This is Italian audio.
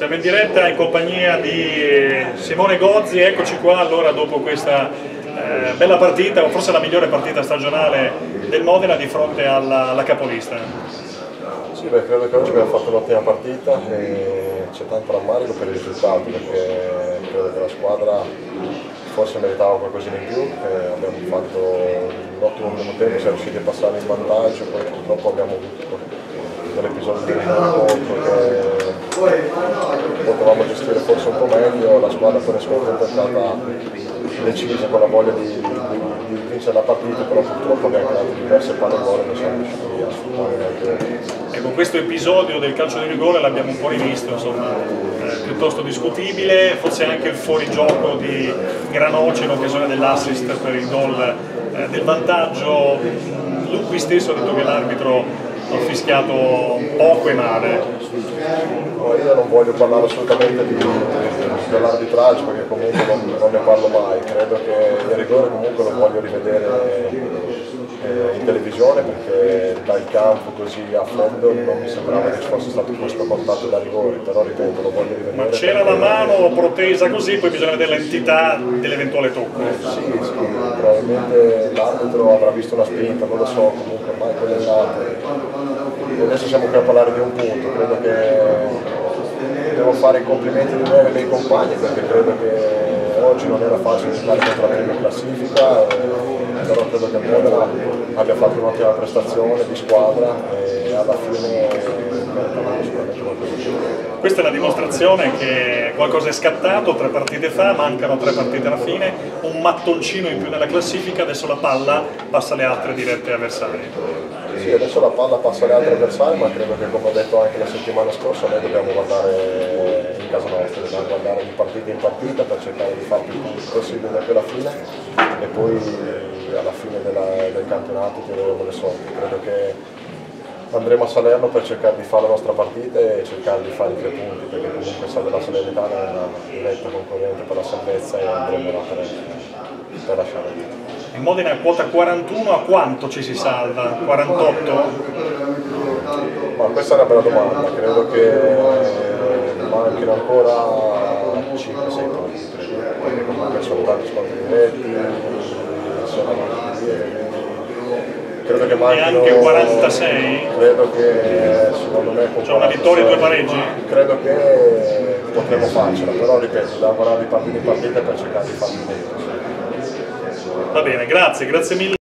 Siamo in diretta in compagnia di Simone Gozzi, eccoci qua allora dopo questa bella partita, o forse la migliore partita stagionale del Modena di fronte alla capolista. Sì, credo che oggi abbiamo fatto un'ottima partita e c'è tanto rammarico per il risultato, perché credo che la squadra forse meritava qualcosina in più, abbiamo fatto un ottimo primo tempo, siamo riusciti a passare in vantaggio, poi purtroppo abbiamo avuto dell'episodio di incontro che potevamo gestire forse un po' meglio, la squadra poi nel secondo tempo è stata decisa con la voglia di vincere la partita, però purtroppo abbiamo creato diverse palle gol e non siamo riusciti a sfruttare neanche. Ecco, questo episodio del calcio di rigore l'abbiamo un po' rivisto, insomma, piuttosto discutibile, forse anche il fuorigioco di Granoce in occasione dell'assist per il gol del vantaggio. Lupi stesso ha detto che l'arbitro ha fischiato poco e male. Io non voglio parlare assolutamente dell'arbitraggio, perché comunque non ne parlo mai. Credo che il rigore comunque lo voglio rivedere in televisione, perché dal campo così a fondo non mi sembrava che ci fosse stato questo contatto da rigore, però ripeto, lo voglio rivedere. Ma c'era la mano protesa così, poi bisogna vedere l'entità dell'eventuale tocco. Sì, probabilmente l'arbitro avrà visto una spinta, non lo so, comunque ormai quello è andato. Adesso siamo qui a parlare di un punto, credo che devo fare i complimenti di me ai miei compagni, perché credo che oggi non era facile giocare contro la prima classifica, però credo che il Modena abbia fatto un'ottima prestazione di squadra e alla fine meritavamo sicuramente qualcosa di più. Questa è la dimostrazione che qualcosa è scattato 3 partite fa, mancano 3 partite alla fine, un mattoncino in più nella classifica, adesso la palla passa alle altre dirette avversarie. Sì, adesso la palla passa alle altre avversarie, ma credo che, come ho detto anche la settimana scorsa, noi dobbiamo guardare in casa nostra, dobbiamo guardare di partita in partita per cercare di fare più punti possibile da qui alla fine e poi alla fine del campionato tireremo le sorti. Credo che andremo a Salerno per cercare di fare la nostra partita e cercare di fare i 3 punti, perché comunque la Salernitana è una diretta concorrente per la salvezza e andremo là per lasciare lì. Il Modena è quota 41, a quanto ci si salva? 48? Ma questa è una bella domanda, credo che manchino ancora 5-6 punti, perché comunque sono tanti scontri diretti, sono credo che manchino... E anche 46? Credo che secondo me... C'è una vittoria e 2 pareggi? Credo che potremo farcela, però ripeto, dobbiamo guardare di partita in partita per cercare di farli meglio. Va bene, grazie mille.